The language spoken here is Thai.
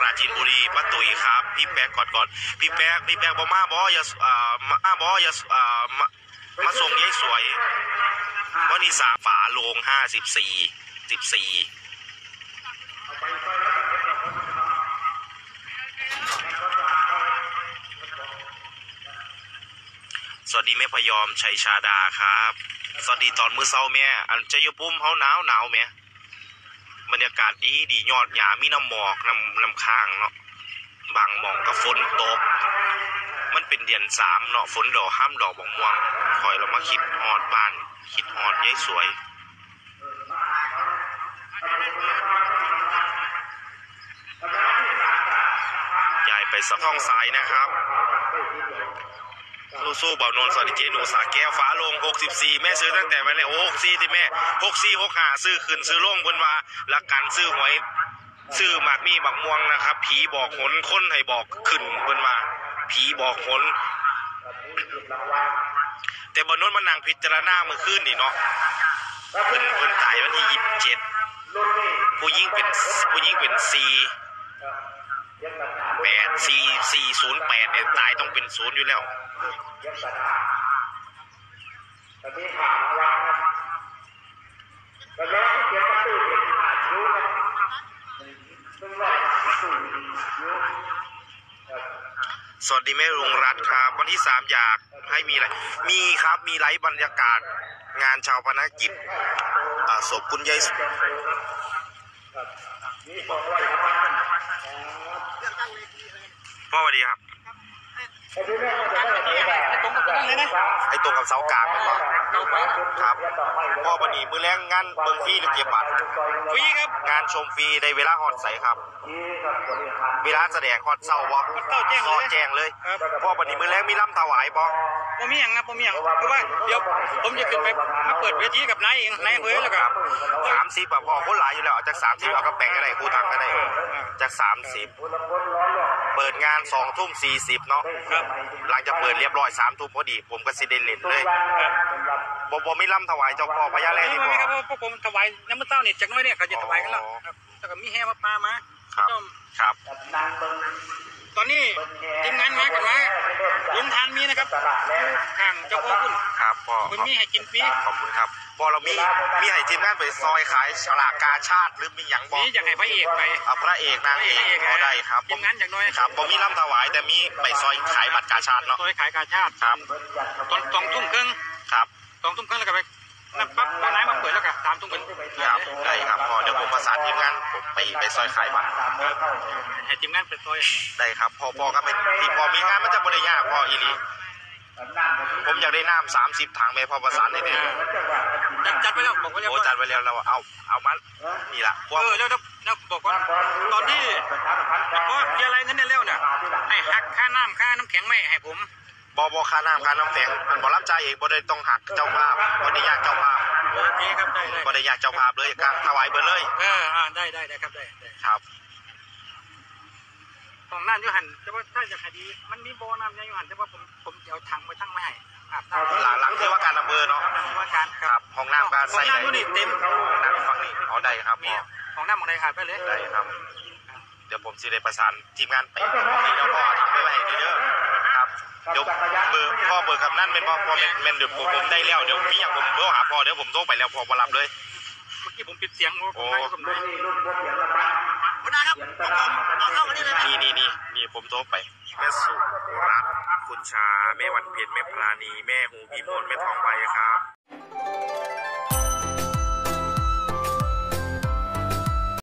ราจีนบุรีป้าตุ๋ยครับพี่แป๊กก่อนพี่แป๊กบอกมาบออย่ามาบออย่ามาส่งยายสวยวันนี้ฝาโลง14สวัสดีแม่พยอมชัยชาดาครับสวัสดีตอนมื้อเช้าแม่อันเจยปุ่มเขาหนาวแม่บรรยากาศดียอดหญ้ามีน้ำหมอกน้ำค้างเนาะบางหมองก็ฝนตกมันเป็นเดือน3เนาะฝนดอกห้ามดอกบกม่วงคอยเรามาคิดฮอดบ้านคิดฮอดยายสวยยายไปสะท้องซ้ายนะครับสู้เบานนสวัสดีเจหนูสาแก้วฟ้าลง64แม่ซื้อตั้งแต่วันไหน64ที่แม่6465ซื้อขึ้นซื้อลงบนว่าละกันซื้อหวยซื้อหมากมีบักม่วงนะครับผีบอกหนคนให้บอกขึ้นบนว่าผีบอกหนแต่บนนนมันนั่งพิจารณาเมื่อคืนนี่เนาะเพิ่นตายวันที่27ผู้หญิงเป็น408เนี่ยตายต้องเป็น0อยู่แล้วสวัสดีแม่ลุงรัตน์ครับวันที่3อยากให้มีอะไรมีครับมีไลฟ์บรรยากาศงานชาวพนักกิจศพคุณยายพ่อสวัสดีครับไอ้ตรงกับเสากลางครับพ่อวันนี้มือแรงงานเบิ่งฟรีหรือเก็บบัตรฟรีครับงานชมฟรีในเวลาฮอดใสครับเวลาแสดงฮอดเศร้าบ่แจ้งเลยพ่อวันนี้มือแรงมีล่ำถวายบ่มีอย่างครับมีอย่างคือว่าเดี๋ยวผมจะขึ้นไปมาเปิดเวทีกับนายเองนายเฮ้ยแล้วครับ 30แบบพอคนหลายอยู่แล้วจาก30เอากระแปงก็ได้ครูถังก็ได้จาก30เปิดงาน20:40เนาะหลังจากเปิดเรียบร้อย3 ทุ่มพอดีผมก็สิได้เล่นเลยบ่มีล่ำถวายเจ้าพ่อพญาแลนี่บ่ครับพวกผมถวายน้ำมันเต้าเนี่ยจากน้อยเนี่ยก็จะถวายกันแล้วแล้วก็มีแห่มาปลามาครับตอนนี้ทีมงานมากันมาลุงทานมีนะครับข้างเจ้าพ่อคุณครับพ่อคุณมีให้กินฟรีขอบคุณครับพอเรามีให้ทีมงานไปซอยขายฉลากกาชาติหรือมีอย่างบอกอยากให้พระเอกไปพระเอกนางเอกเขาได้ครับทีมงานจากน้อยครับผมมีล่ำถวายแต่มีไปซอยขายบัตรกาชาติเนาะซอยขายกาชาติครับ 2 ทุ่มครึ่งครับ 2 ทุ่มครึ่งแล้วก็ไปนั่นปั๊บตอนไหนมาเปิดแล้วก็3 ทุ่มครึ่งครับได้ครับพอเดี๋ยวผมประสานทีมงานผมไปซอยขายบัตรให้ทีมงานไปซอยได้ครับพอก็เป็นที่พอมีงานมันจะบริยากพออีนี่ผมอยากได้น้ำ30 ถังแม่พอประสานได้เลยจัดไปแล้วบอกไว้แล้วจัดไว้แล้วเราเอามันนี่แหละแล้วบอกว่าตอนที่เพราะอะไรนั่นเนี่ยเนี่ยให้หักค่าน้ำแข็งไม่ให้ผมบค่าน้ำค่าน้ำแข็งเป็นบอลรับใจเองบ่ได้ต้องหักเจ้าภาพบ่ได้ยากเจ้าภาพโอเคครับได้บ่ได้ยากเจ้าภาพเลยการถวายเบอร์เลยได้ครับได้ครับของนั่นยูหันแต่ว่าถ้าจะคดีมันมีโบน้ำยูหันแต่ว่าผมเอาถังไปทั้งไม่ให้หลังที่ว่าการอำเภอเนาะว่าการครับห้องน้ำการใส่ห้องน้ำนี่เต็มน้ำฝั่งนี้เอาได้ครับห้องน้ำของใดขาดไปเลยได้ครับเดี๋ยวผมจะได้ประสานทีมงานไปนี่แล้วก็ทำให้เยอะครับเดี๋ยวพ่อเบอร์คำนั่นเป็นพ่อเมนเดี๋ยวผมได้แล้วเดี๋ยวมีอย่างผมโทรหาพ่อเดี๋ยวผมโทรไปแล้วพ่อมารับเลยเมื่อกี้ผมปิดเสียงโอ้คุณนะครับเอาเข้ามานี่เลยนี่ผมโทรไปแม่สุรัตน์คุณชาแม่วันเพ็ญแม่ปราณีแม่หูพิมลแม่ทองใบครับ